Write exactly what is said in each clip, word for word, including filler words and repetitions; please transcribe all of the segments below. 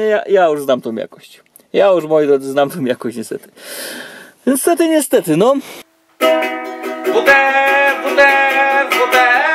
ja, ja już znam tą jakość. Ja już, moi drodzy, znam tą jakość niestety. Niestety, niestety, no. W D F, W D F, W D F.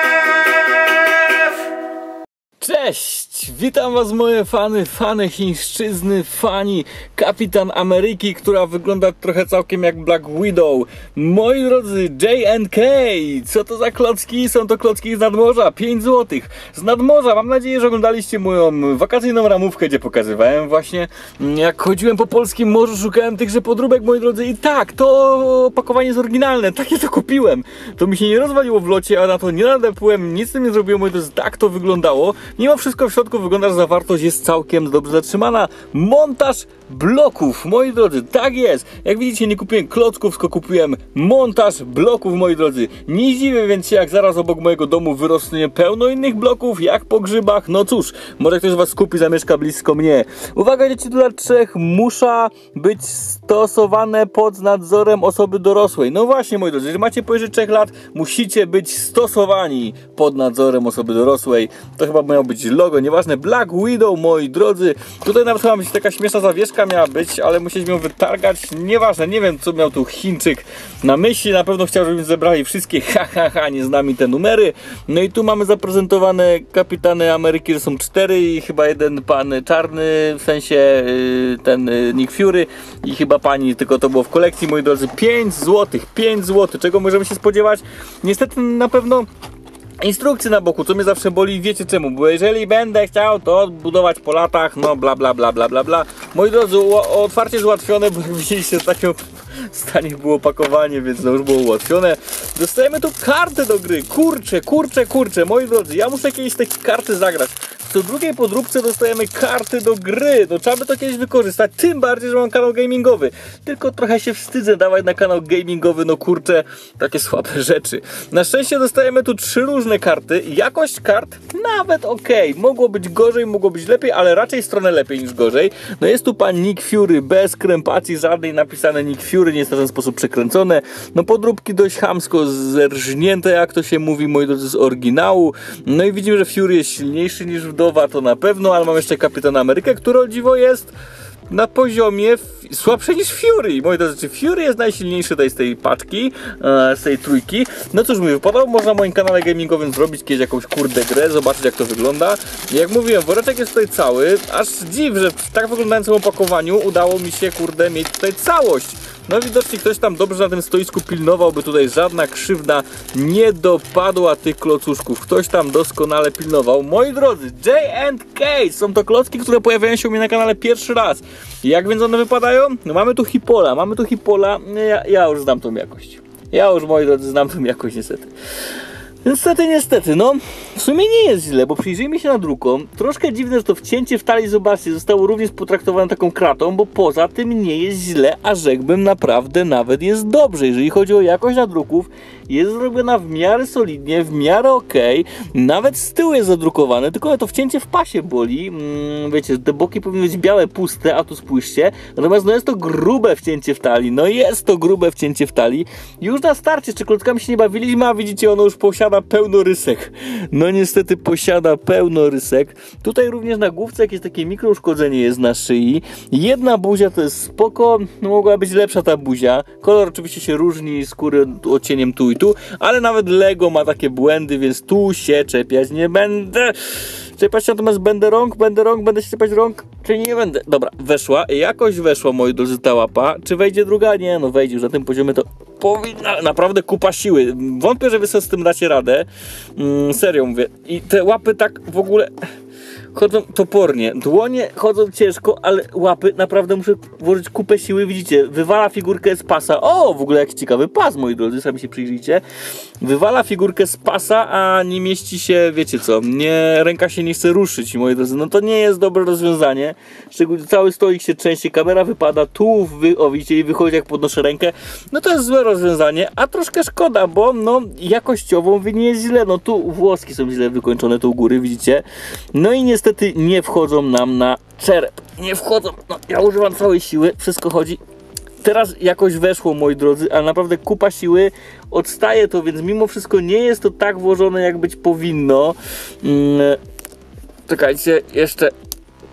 Cześć! Witam was, moje fany, fany chińszczyzny, fani Kapitan Ameryki, która wygląda trochę całkiem jak Black Widow. Moi drodzy, J and K, co to za klocki? Są to klocki z nadmorza, pięć złotych. Z nadmorza, mam nadzieję, że oglądaliście moją wakacyjną ramówkę, gdzie pokazywałem właśnie, jak chodziłem po polskim morzu, szukałem tychże podróbek, moi drodzy. I tak, to opakowanie jest oryginalne, takie to kupiłem. To mi się nie rozwaliło w locie, a na to nie nadepłem, nic z tym nie zrobiłem, moi drodzy, tak to wyglądało. Mimo wszystko w środku wygląda, że zawartość jest całkiem dobrze zatrzymana. Montaż bloków, moi drodzy, tak jest. Jak widzicie, nie kupiłem klocków, tylko kupiłem montaż bloków, moi drodzy. Nie zdziwię więc się, jak zaraz obok mojego domu wyrosnie pełno innych bloków, jak po grzybach. No cóż, może ktoś z was kupi, zamieszka blisko mnie. Uwaga, dzieci do lat trzech muszą być stosowane pod nadzorem osoby dorosłej. No właśnie, moi drodzy, jeżeli macie powyżej trzech lat, musicie być stosowani pod nadzorem osoby dorosłej. To chyba miało być logo, nieważne, Black Widow, moi drodzy. Tutaj nawet chyba być taka śmieszna zawieszka miała być, ale musieliśmy ją wytargać, nieważne, nie wiem co miał tu Chińczyk na myśli, na pewno chciał, żebyśmy zebrali wszystkie, ha ha ha, nie z nami te numery. No i tu mamy zaprezentowane Kapitany Ameryki, że są cztery i chyba jeden pan czarny, w sensie ten Nick Fury i chyba pani, tylko to było w kolekcji, moi drodzy. Pięć złotych, pięć złotych, czego możemy się spodziewać? Niestety na pewno instrukcje na boku, co mnie zawsze boli, wiecie czemu, bo jeżeli będę chciał to odbudować po latach, no bla bla bla bla bla bla. Moi drodzy, otwarcie jest ułatwione, bo jak widzieliście, w takim stanie było opakowanie, więc to już było ułatwione. Dostajemy tu kartę do gry, kurczę, kurczę, kurczę, moi drodzy, ja muszę kiedyś te karty zagrać. Co drugiej podróbce dostajemy karty do gry, no trzeba by to kiedyś wykorzystać, tym bardziej, że mam kanał gamingowy. Tylko trochę się wstydzę dawać na kanał gamingowy, no kurczę, takie słabe rzeczy. Na szczęście dostajemy tu trzy różne karty, jakość kart nawet ok, mogło być gorzej, mogło być lepiej, ale raczej stronę lepiej niż gorzej. No jest tu pan Nick Fury, bez krępacji żadnej, napisane Nick Fury, nie jest w ten sposób przekręcone. No podróbki dość chamsko zerżnięte, jak to się mówi, moi drodzy, z oryginału. No i widzimy, że Fury jest silniejszy niż wdowa, to na pewno, ale mam jeszcze Kapitana Amerykę, który o dziwo jest na poziomie słabszy niż Fury. Moi drodzy, czy Fury jest najsilniejszy tutaj z tej paczki, e, z tej trójki? No cóż, mi wypadało, można na moim kanale gamingowym zrobić kiedyś jakąś kurde grę, zobaczyć jak to wygląda. Jak mówiłem, woreczek jest tutaj cały, aż dziw, że w tak wyglądającym opakowaniu udało mi się kurde mieć tutaj całość. No widocznie ktoś tam dobrze na tym stoisku pilnował, by tutaj żadna krzywda nie dopadła tych klocuszków. Ktoś tam doskonale pilnował. Moi drodzy, J and K są to klocki, które pojawiają się u mnie na kanale pierwszy raz. Jak więc one wypadają? No mamy tu Hipola, mamy tu Hipola. Ja, ja już znam tą jakość. Ja już, moi drodzy, znam tą jakość niestety. Niestety, niestety, no w sumie nie jest źle, bo przyjrzyjmy się na druką. Troszkę dziwne, że to wcięcie w talii, zobaczcie, zostało również potraktowane taką kratą, bo poza tym nie jest źle, a rzekłbym naprawdę nawet jest dobrze. Jeżeli chodzi o jakość nadruków, jest zrobiona w miarę solidnie, w miarę ok, nawet z tyłu jest zadrukowane, tylko to wcięcie w pasie boli. Mm, wiecie, te boki powinny być białe, puste, a tu spójrzcie. Natomiast no jest to grube wcięcie w talii, no jest to grube wcięcie w talii. Już na starcie jeszcze klockami się nie bawiliśmy, a widzicie, ono już posiada pełno rysek. No niestety posiada pełno rysek. Tutaj również na główce jakieś takie mikrouszkodzenie jest na szyi. Jedna buzia to jest spoko, no mogła być lepsza ta buzia. Kolor oczywiście się różni, skóry odcieniem tu i tu, ale nawet Lego ma takie błędy, więc tu się czepiać nie będę. Czepiać się, natomiast będę rąk, będę rąk, będę się czepiać rąk, czy nie będę? Dobra, weszła, jakoś weszła, moi drodzy, ta łapa. Czy wejdzie druga? Nie, no wejdzie, już na tym poziomie to powinna, naprawdę kupa siły. Wątpię, że wy sobie z tym dacie radę. Mm, serio mówię. I te łapy tak w ogóle chodzą topornie. Dłonie chodzą ciężko, ale łapy naprawdę muszę włożyć kupę siły. Widzicie, wywala figurkę z pasa. O, w ogóle jaki ciekawy pas, moi drodzy, sami się przyjrzyjcie. Wywala figurkę z pasa, a nie mieści się, wiecie co, nie, ręka się nie chce ruszyć, moi drodzy. No to nie jest dobre rozwiązanie. Szczególnie cały stolik się trzęsie, kamera wypada, tu wy, o widzicie, i wychodzi jak podnoszę rękę. No to jest złe rozwiązanie, a troszkę szkoda, bo no jakościowo nie jest źle. No tu włoski są źle wykończone, tu u góry, widzicie. No i niestety nie wchodzą nam na czerep. Nie wchodzą, no ja używam całej siły, wszystko chodzi. Teraz jakoś weszło, moi drodzy, ale naprawdę kupa siły, odstaje to, więc mimo wszystko nie jest to tak włożone, jak być powinno. Hmm, czekajcie, jeszcze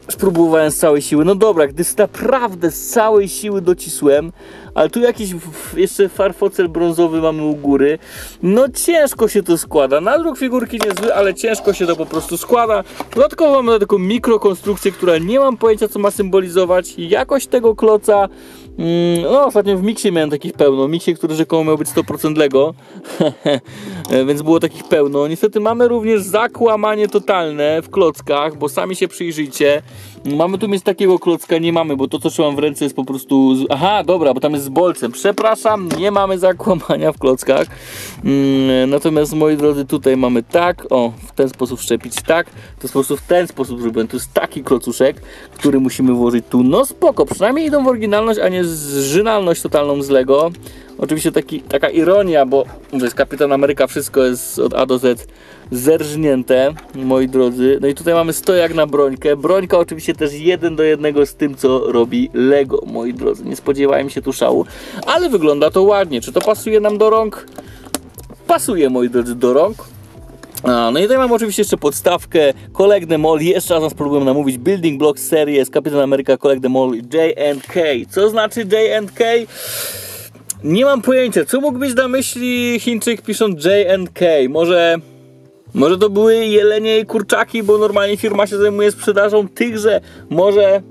spróbowałem z całej siły. No dobra, gdy naprawdę z całej siły docisłem, ale tu jakiś jeszcze farfocel brązowy mamy u góry. No ciężko się to składa. Nadruk figurki niezły, ale ciężko się to po prostu składa. Dodatkowo mamy taką mikrokonstrukcję, która nie mam pojęcia, co ma symbolizować. Jakość tego kloca. No ostatnio w Miksie miałem takich pełno. Miksie, który rzekomo miał być sto procent Lego. Więc było takich pełno. Niestety mamy również zakłamanie totalne w klockach, bo sami się przyjrzyjcie. Mamy tu mieć takiego klocka, nie mamy, bo to co trzymam w ręce jest po prostu... Z... Aha, dobra, bo tam jest z bolcem. Przepraszam, nie mamy zakłamania w klockach. Hmm, natomiast moi drodzy, tutaj mamy tak, o, w ten sposób wszczepić tak. To po prostu w ten sposób zrobiłem. To jest taki klocuszek, który musimy włożyć tu. No spoko, przynajmniej idą w oryginalność, a nie zżynalność totalną z Lego. Oczywiście taki, taka ironia, bo to jest Kapitan Ameryka, wszystko jest od A do Z zerżnięte, moi drodzy. No i tutaj mamy stojak na brońkę. Brońka oczywiście też jeden do jednego z tym, co robi Lego, moi drodzy. Nie spodziewałem się tu szału, ale wygląda to ładnie. Czy to pasuje nam do rąk? Pasuje, moi drodzy, do rąk. A, no i tutaj mam oczywiście jeszcze podstawkę Collect Them All, jeszcze raz spróbuję namówić Building Blocks Series, Kapitan Ameryka Collect Them All J and K. Co znaczy J and K? Nie mam pojęcia, co mógł mieć na myśli Chińczyk pisząc J and K. Może... Może to były jelenie i kurczaki, bo normalnie firma się zajmuje sprzedażą tychże. Może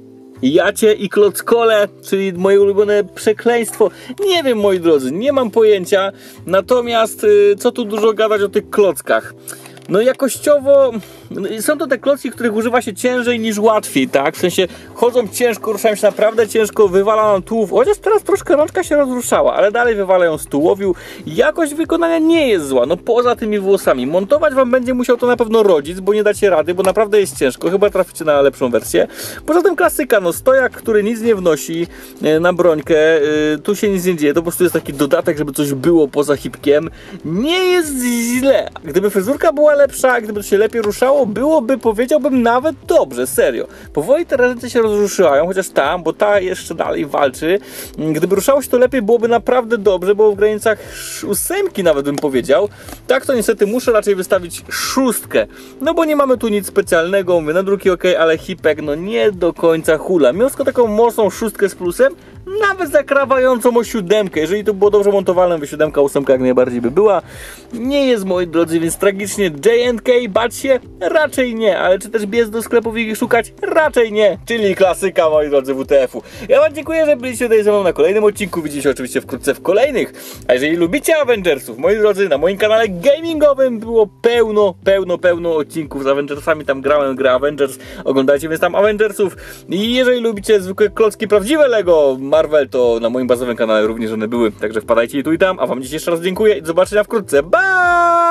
jacie i klockole, czyli moje ulubione przekleństwo. Nie wiem, moi drodzy, nie mam pojęcia. Natomiast co tu dużo gadać o tych klockach. No jakościowo są to te klocki, których używa się ciężej niż łatwiej, tak? W sensie chodzą ciężko, ruszają się naprawdę ciężko, wywala nam tułów. Chociaż teraz troszkę rączka się rozruszała, ale dalej wywalają z tułowiu. Jakość wykonania nie jest zła, no poza tymi włosami. Montować wam będzie musiał to na pewno rodzic, bo nie dacie rady, bo naprawdę jest ciężko. Chyba traficie na lepszą wersję. Poza tym klasyka, no stojak, który nic nie wnosi na brońkę. Tu się nic nie dzieje, to po prostu jest taki dodatek, żeby coś było poza hipkiem. Nie jest źle. Gdyby fryzurka była lepsza, gdyby to się lepiej ruszało, byłoby, powiedziałbym, nawet dobrze, serio. Powoli te ręce się rozruszają, chociaż ta, bo ta jeszcze dalej walczy. Gdyby ruszało się to lepiej, byłoby naprawdę dobrze, bo w granicach ósemki nawet bym powiedział. Tak to niestety muszę raczej wystawić szóstkę, no bo nie mamy tu nic specjalnego, mówię, na drugi ok, ale hipek no nie do końca hula. Mimo wszystko taką mocną szóstkę z plusem, nawet zakrawającą o siódemkę. Jeżeli to było dobrze montowane, by siódemka, ósemka jak najbardziej by była. Nie jest, moi drodzy, więc tragicznie J and K, bać się? Raczej nie, ale czy też biec do sklepów i ich szukać? Raczej nie, czyli klasyka, moi drodzy, W T F-u. Ja wam dziękuję, że byliście tutaj ze mną na kolejnym odcinku, widzicie się oczywiście wkrótce w kolejnych. A jeżeli lubicie Avengersów, moi drodzy, na moim kanale gamingowym było pełno, pełno, pełno odcinków z Avengersami, tam grałem grę Avengers, oglądajcie więc tam Avengersów. I jeżeli lubicie zwykłe klocki, prawdziwe Lego Marvel, to na moim bazowym kanale również one były, także wpadajcie i tu i tam, a wam dziś jeszcze raz dziękuję i do zobaczenia wkrótce, bye!